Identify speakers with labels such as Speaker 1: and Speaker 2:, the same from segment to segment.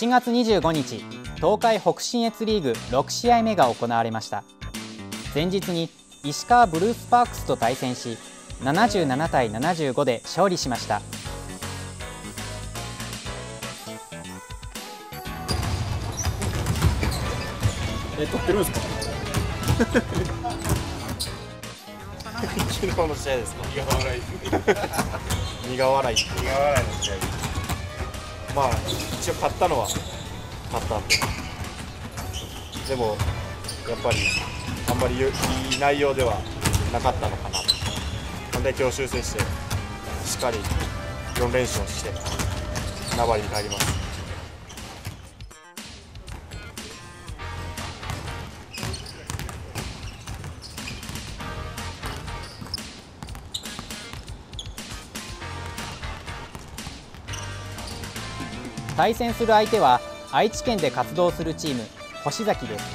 Speaker 1: 7月25日、東海北信越リーグ6試合目が行われました。前日に石川ブルースパークスと対戦し、77対75で勝利しました。
Speaker 2: 撮ってるんですか？昨日の試合ですか？苦笑い苦笑いの試合。まあ一応勝ったのは勝ったんで、でもやっぱりあんまりいい内容ではなかったのかな。なんで今日修正してしっかり4連勝して名張に帰ります。
Speaker 1: 対戦する相手は愛知県で活動するチーム星崎です。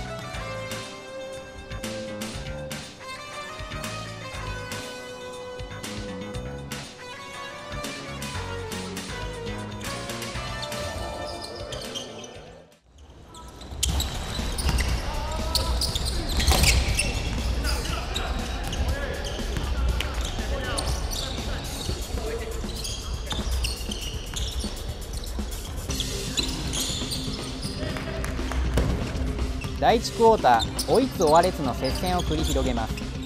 Speaker 1: 第1クォーター、追いつ追われつの接戦を繰り広げます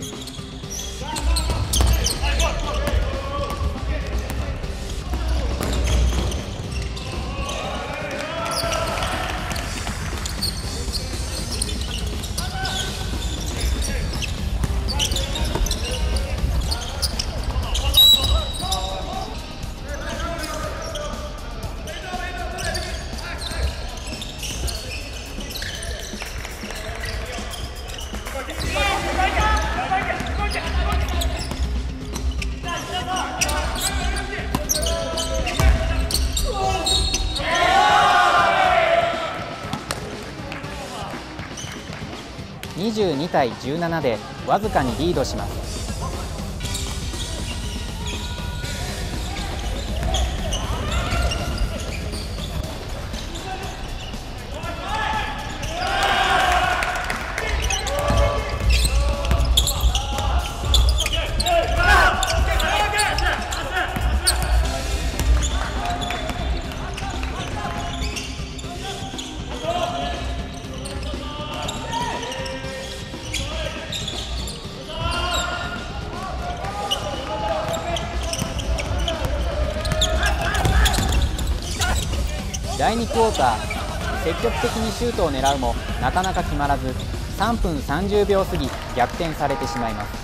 Speaker 1: 。22対17でわずかにリードします。第2クォーター、積極的にシュートを狙うもなかなか決まらず、3分30秒過ぎ逆転されてしまいます。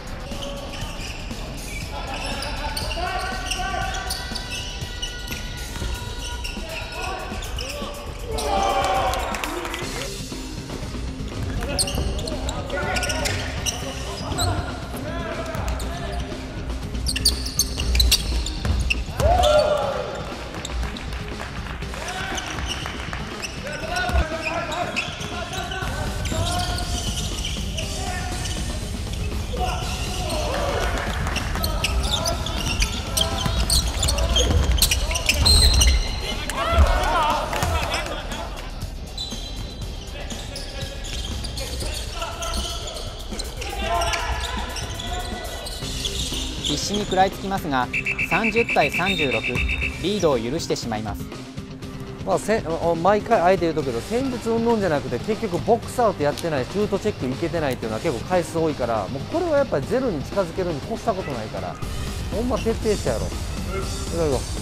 Speaker 1: 必死に食らいつきますが、30対36、リードを許してしまいます。
Speaker 3: 毎回あえて言うとけど、戦術云々じゃなくて結局ボックスアウトやってない、シュートチェックいけてないっていうのは結構回数多いから、もうこれはやっぱりゼロに近づけるに越したことないから、ほんま徹底してやろう。いこう。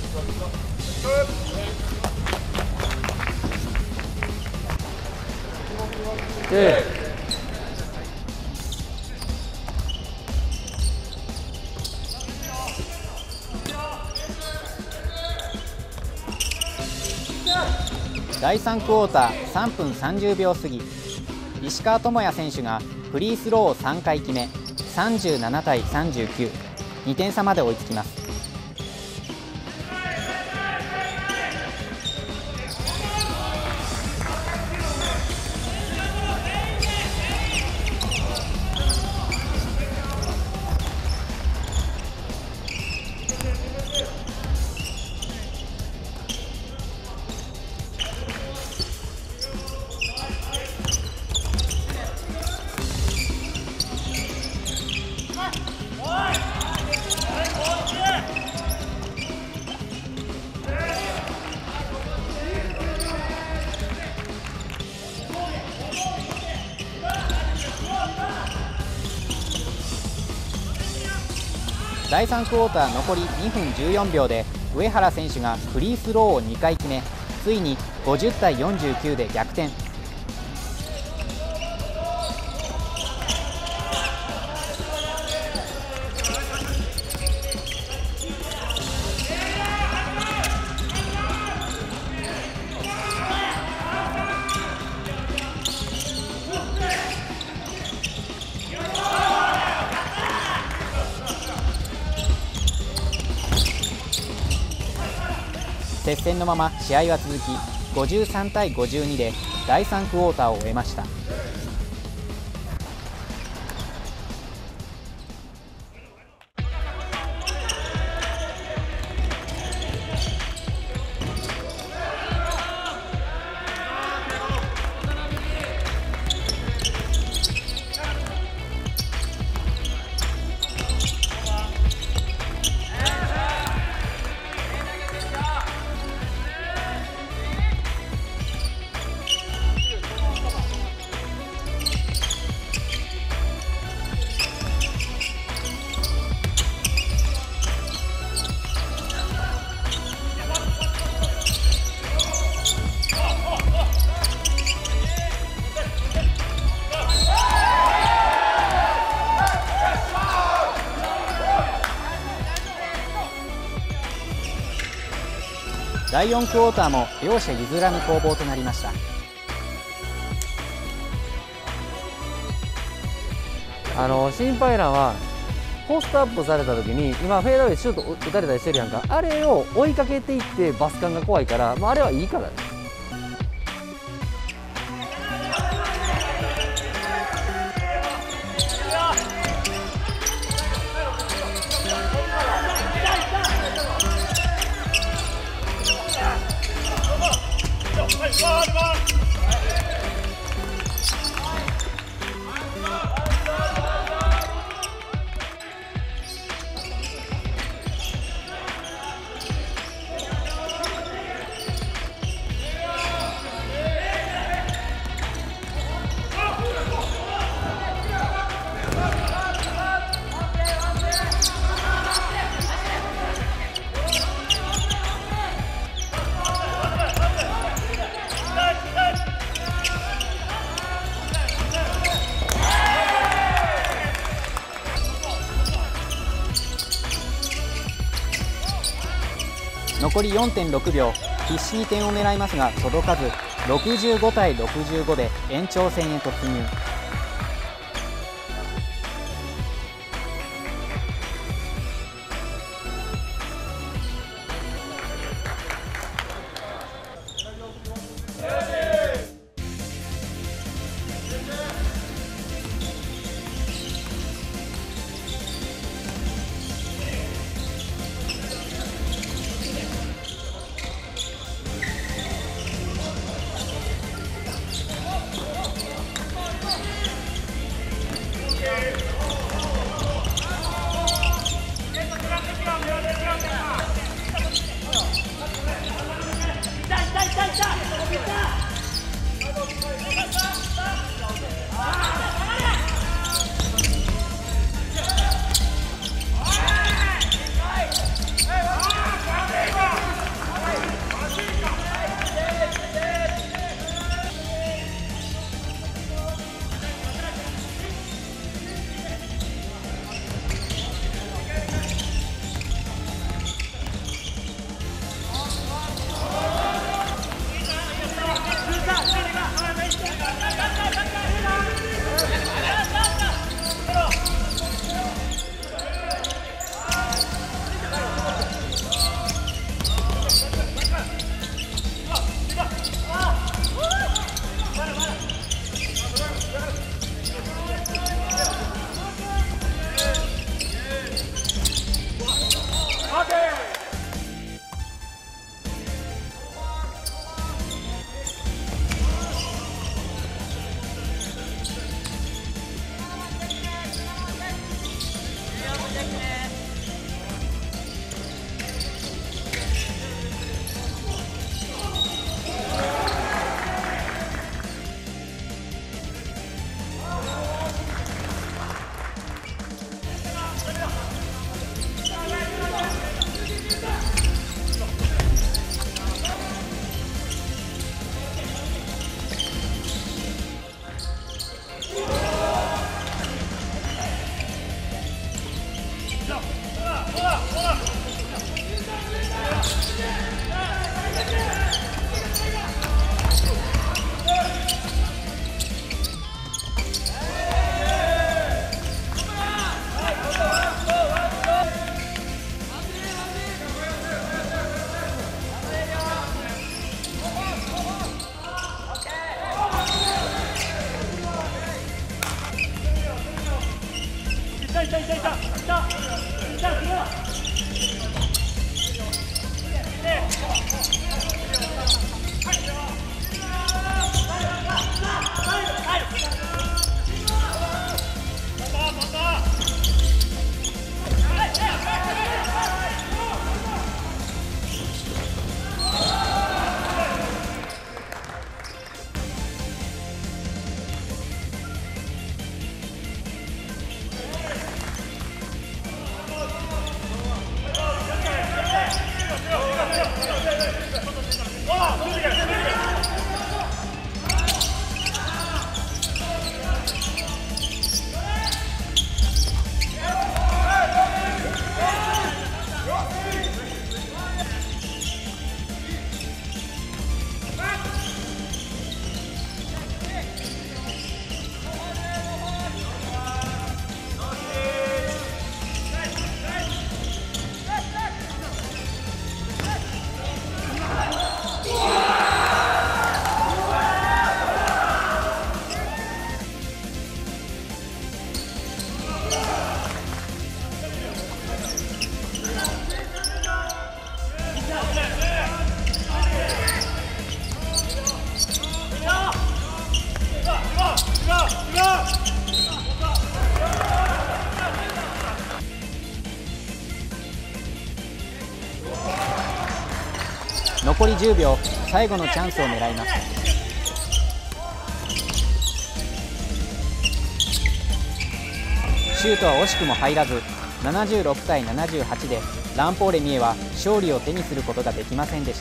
Speaker 1: 第3クォーター、3分30秒過ぎ、石川智也選手がフリースローを3回決め、37対39、2点差まで追いつきます。 第3クォーター残り2分14秒で上原選手がフリースローを2回決め、ついに50対49で逆転。接戦のまま試合は続き、53対52で第3クォーターを終えました。第4クォーターも両者譲らぬ攻防となりました。
Speaker 3: 心配なのはポストアップされた時に今フェードアウェイシュート打たれたりしてるやんか、あれを追いかけていってバスカンが怖いから、あれはいいからね。
Speaker 1: 残り 4.6 秒、必死に点を狙いますが届かず、65対65で延長戦へ突入。 残り10秒、最後のチャンスを狙います。シュートは惜しくも入らず、76対78でランポーレミエは勝利を手にすることができませんでした。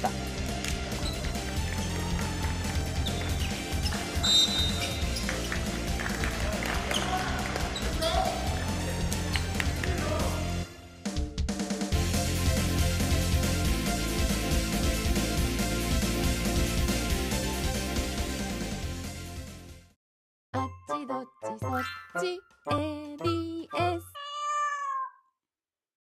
Speaker 4: あっちどっちそっち